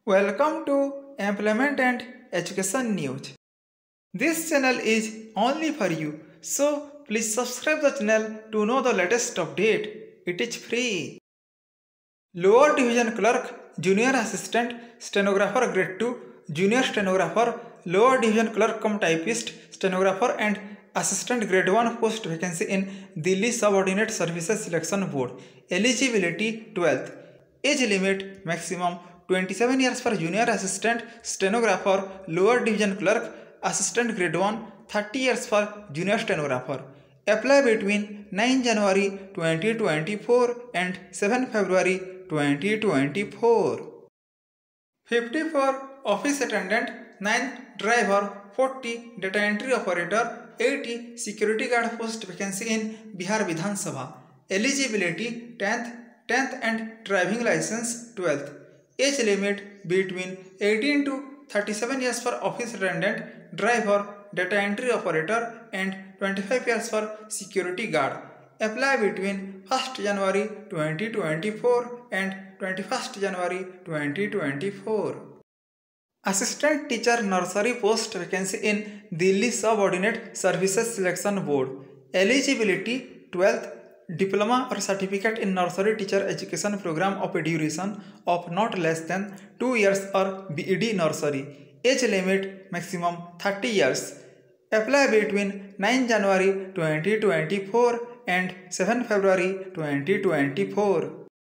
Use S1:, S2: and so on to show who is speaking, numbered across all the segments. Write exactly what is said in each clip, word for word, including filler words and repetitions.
S1: Welcome to Employment and Education News. This channel is only for you, so please subscribe the channel to know the latest update. It is free. Lower Division Clerk, Junior Assistant, Stenographer Grade two, Junior Stenographer, Lower Division Clerk cum Typist, Stenographer and Assistant Grade one post vacancy in Delhi Subordinate Services Selection Board. Eligibility twelfth. Age limit maximum twenty-seven years for Junior Assistant, Stenographer, Lower Division Clerk, Assistant Grade one, thirty years for Junior Stenographer. Apply between nine January twenty twenty-four and seven February twenty twenty-four. fifty for Office Attendant, nine Driver, forty Data Entry Operator, eighty Security Guard post vacancy in Bihar Vidhan Sabha. Eligibility tenth, tenth and Driving License twelfth. Age limit between eighteen to thirty-seven years for Office Attendant, Driver, Data Entry Operator and twenty-five years for Security Guard. Apply between first January twenty twenty-four and twenty-first January twenty twenty-four. Assistant Teacher Nursery post vacancy in Delhi Subordinate Services Selection Board. Eligibility twelfth. Diploma or certificate in nursery teacher education program of a duration of not less than two years or B E D nursery. Age limit maximum thirty years. Apply between nine January twenty twenty-four and seven February twenty twenty-four.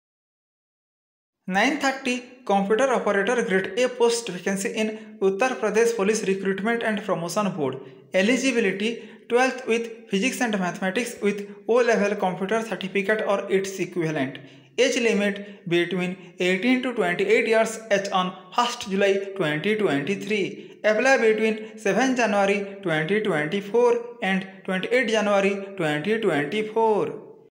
S1: nine thirty Computer Operator Grade A post vacancy in Uttar Pradesh Police Recruitment and Promotion Board. Eligibility twelfth with Physics and Mathematics with O-Level Computer Certificate or its equivalent. Age limit between eighteen to twenty-eight years as on first July twenty twenty-three. Apply between seven January twenty twenty-four and twenty-eight January twenty twenty-four.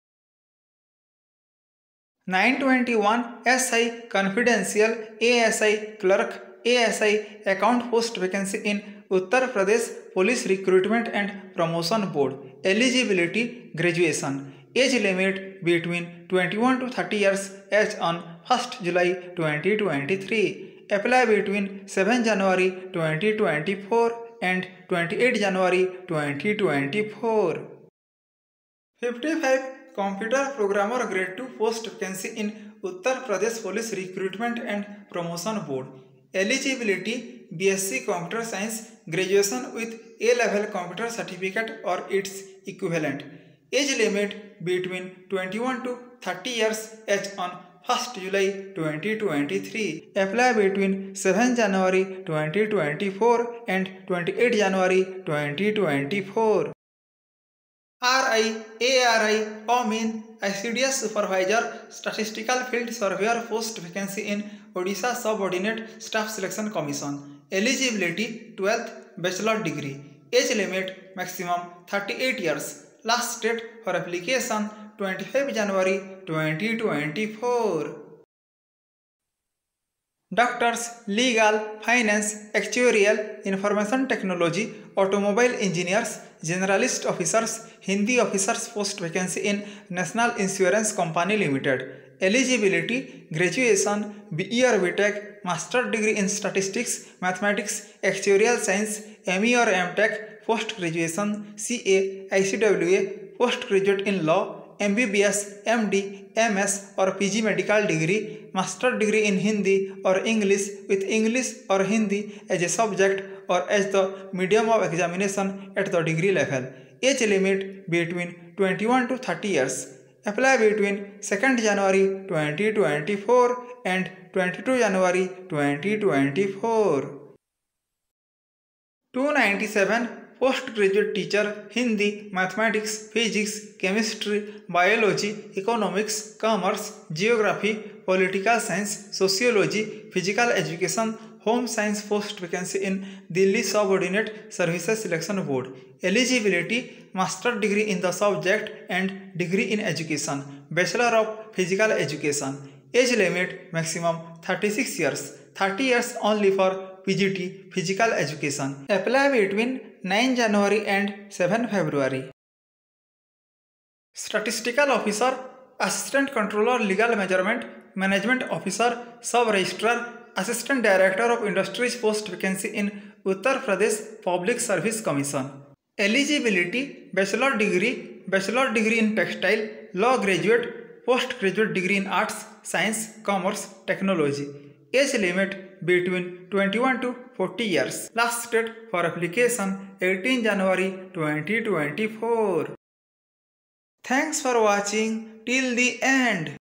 S1: nine twenty-one S I Confidential A S I Clerk A S I Account post vacancy in Uttar Pradesh Police Recruitment and Promotion Board. Eligibility graduation. Age limit between twenty-one to thirty years as on first July twenty twenty-three. Apply between seven January twenty twenty-four and twenty-eight January twenty twenty-four. fifty-five Computer Programmer Grade two post vacancy in Uttar Pradesh Police Recruitment and Promotion Board. Eligibility B S c Computer Science graduation with A-Level Computer Certificate or its equivalent. Age limit between twenty-one to thirty years as on first July twenty twenty-three. Apply between seven January twenty twenty-four and twenty-eight January twenty twenty-four. R I, A R I, O M I N, I C D S Supervisor, Statistical Field Surveyor post vacancy in Odisha Subordinate Staff Selection Commission. Eligibility twelfth Bachelor Degree. Age limit maximum thirty-eight years. Last date for application twenty-five January twenty twenty-four. Doctors, Legal, Finance, Actuarial, Information Technology, Automobile Engineers, Generalist Officers, Hindi Officers post vacancy in National Insurance Company Limited. Eligibility graduation, B E or B Tech, Master Degree in Statistics, Mathematics, Actuarial Science, M E or M Tech, Post Graduation, C A, I C W A, Postgraduate in Law, M B B S, M D, M S or P G Medical Degree, Master Degree in Hindi or English with English or Hindi as a subject or as the medium of examination at the degree level. Age limit between twenty-one to thirty years. Apply between second January twenty twenty-four and twenty-two January twenty twenty-four. two ninety-seven Postgraduate Teacher, Hindi, Mathematics, Physics, Chemistry, Biology, Economics, Commerce, Geography, Political Science, Sociology, Physical Education, Home Science post vacancy in Delhi Subordinate Services Selection Board. Eligibility Master Degree in the subject and Degree in Education, Bachelor of Physical Education. Age limit maximum thirty-six years, thirty years only for P G T Physical Education. Apply between nine January and seven February. Statistical Officer, Assistant Controller Legal Measurement, Management Officer, Sub Registrar, Assistant Director of Industries post vacancy in Uttar Pradesh Public Service Commission. Eligibility: bachelor degree, bachelor degree in textile, law graduate, postgraduate degree in arts, science, commerce, technology. Age limit between twenty-one to forty years. Last date for application eighteenth January twenty twenty-four. Thanks for watching till the end.